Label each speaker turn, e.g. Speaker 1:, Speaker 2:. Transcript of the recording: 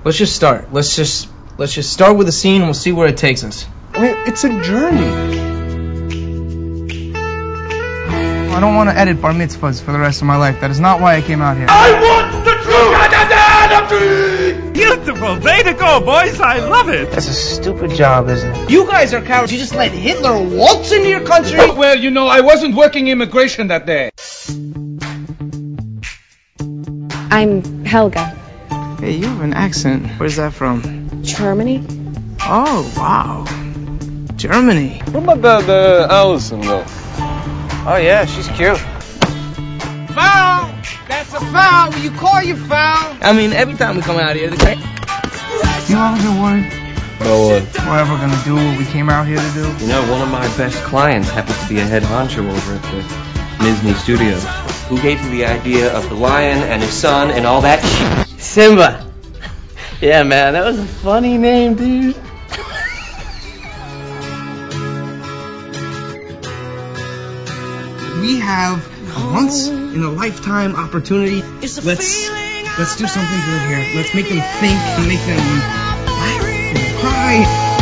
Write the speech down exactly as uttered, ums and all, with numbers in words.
Speaker 1: let's just start. Let's just let's just start with the scene and we'll see where it takes us.
Speaker 2: I mean, it's a journey.
Speaker 3: I don't want to edit bar mitzvahs for the rest of my life. That is not why I came out here.
Speaker 4: I want the truth! Beautiful! Way to go, boys! I love it!
Speaker 1: That's a stupid job, isn't it? You guys are cowards. You just let Hitler waltz into your country.
Speaker 5: Well, you know, I wasn't working immigration that day.
Speaker 6: I'm Helga.
Speaker 3: Hey, you have an accent. Where's that from?
Speaker 6: Germany?
Speaker 3: Oh, wow. Germany.
Speaker 2: What about the, the Allison, though?
Speaker 1: Oh, yeah, she's cute.
Speaker 5: Foul! That's a foul! Will you call your foul?
Speaker 1: I mean, every time we come out here, they say...
Speaker 3: You ever been worried?
Speaker 2: No what?
Speaker 3: We're ever gonna do what we came out here to do?
Speaker 7: You know, one of my best clients happens to be a head honcho over at the Disney Studios, who gave me the idea of the lion and his son and all that shit.
Speaker 1: Simba. Yeah, man, that was a funny name, dude.
Speaker 3: We have a once in a lifetime opportunity. Let's let's do something good here. Let's make them think and make them laugh and cry.